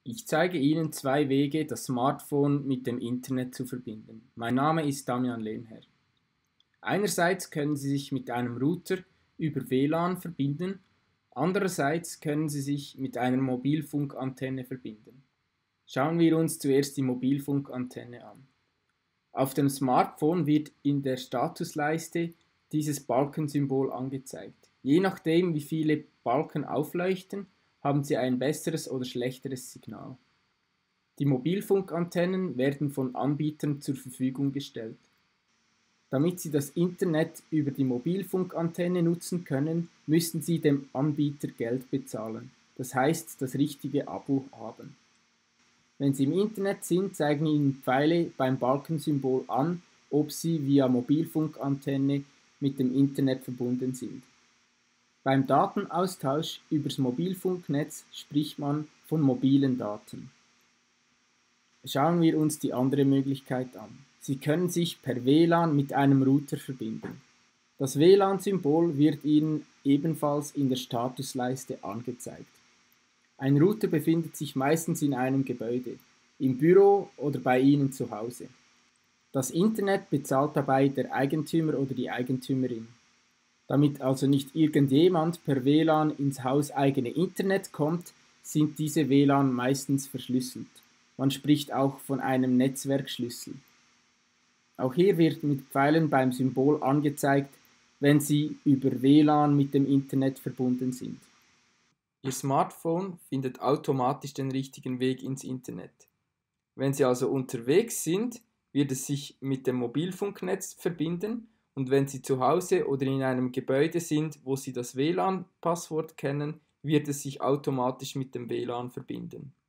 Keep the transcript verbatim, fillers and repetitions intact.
Ich zeige Ihnen zwei Wege, das Smartphone mit dem Internet zu verbinden. Mein Name ist Damian Lehnherr. Einerseits können Sie sich mit einem Router über W L A N verbinden, andererseits können Sie sich mit einer Mobilfunkantenne verbinden. Schauen wir uns zuerst die Mobilfunkantenne an. Auf dem Smartphone wird in der Statusleiste dieses Balkensymbol angezeigt. Je nachdem, wie viele Balken aufleuchten, haben Sie ein besseres oder schlechteres Signal. Die Mobilfunkantennen werden von Anbietern zur Verfügung gestellt. Damit Sie das Internet über die Mobilfunkantenne nutzen können, müssen Sie dem Anbieter Geld bezahlen, das heißt das richtige Abo haben. Wenn Sie im Internet sind, zeigen Ihnen Pfeile beim Balkensymbol an, ob Sie via Mobilfunkantenne mit dem Internet verbunden sind. Beim Datenaustausch übers Mobilfunknetz spricht man von mobilen Daten. Schauen wir uns die andere Möglichkeit an. Sie können sich per W L A N mit einem Router verbinden. Das W L A N-Symbol wird Ihnen ebenfalls in der Statusleiste angezeigt. Ein Router befindet sich meistens in einem Gebäude, im Büro oder bei Ihnen zu Hause. Das Internet bezahlt dabei der Eigentümer oder die Eigentümerin. Damit also nicht irgendjemand per W L A N ins hauseigene Internet kommt, sind diese W L A N meistens verschlüsselt. Man spricht auch von einem Netzwerkschlüssel. Auch hier wird mit Pfeilen beim Symbol angezeigt, wenn Sie über W L A N mit dem Internet verbunden sind. Ihr Smartphone findet automatisch den richtigen Weg ins Internet. Wenn Sie also unterwegs sind, wird es sich mit dem Mobilfunknetz verbinden und wenn Sie zu Hause oder in einem Gebäude sind, wo Sie das W L A N-Passwort kennen, wird es sich automatisch mit dem W L A N verbinden.